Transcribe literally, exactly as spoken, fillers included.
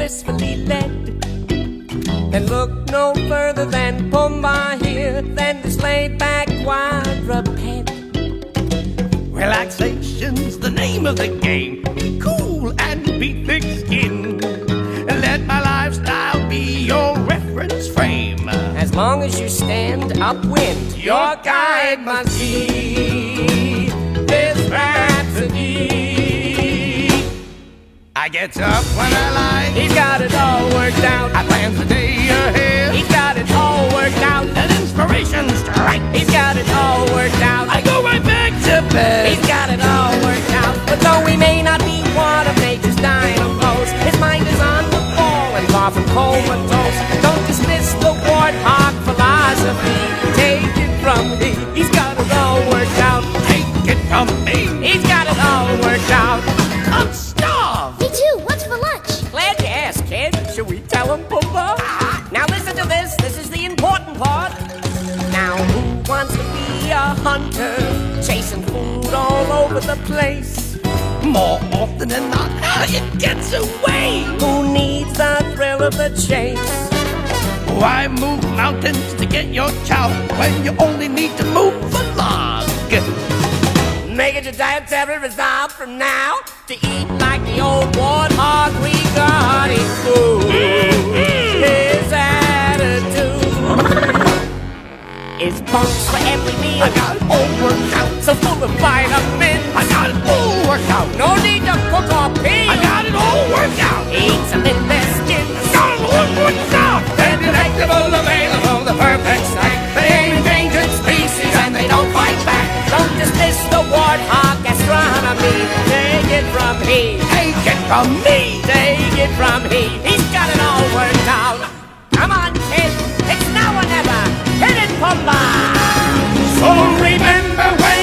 successfully led. Then look no further than Pumbaa here, than this laid-back quadruped. Relaxation's the name of the game. Cool and be thick-skinned. Let my lifestyle be your reference frame. As long as you stand upwind, your guide must be this rhapsody. I get up when I like. He's got it all worked out. I plan the day ahead. He's got it all worked out. An inspiration strike. He's got it all worked out. I go right back to bed. He's got it all worked out. But though he may not be one of nature's dynamos, his mind is on the ball and far from comatose. Don't dismiss the Warthog philosophy. Take it from me. He's got it all worked out. Take it from me. He's got it all worked out. I'm starved. Me too. What's for lunch? Glad you asked, kid. Should we tell him, Pumbaa? Now listen to this. This is the important part. Now who wants to be a hunter, chasing food all over the place? More often than not, it gets away. Who needs the thrill of the chase? Why move mountains to get your chow when you only need to move a log? Make it your dietary resolve from now to eat like the old warthog regarding food. His attitude is bunks for every meal. I got it all worked out. So full of vitamins. I got it all worked out. No need to cook or peel. I got it all worked out. Eat some in their skins. I got it all worked out. They're delectable, available, the perfect sight. They ain't endangered species and they don't fight back. Don't dismiss the warthog gastronomy. Take it from he. Take it from me. Take it from he. He's got it all worked out. Come on, kid. It's now or never. Hit it, Pumbaa. So remember when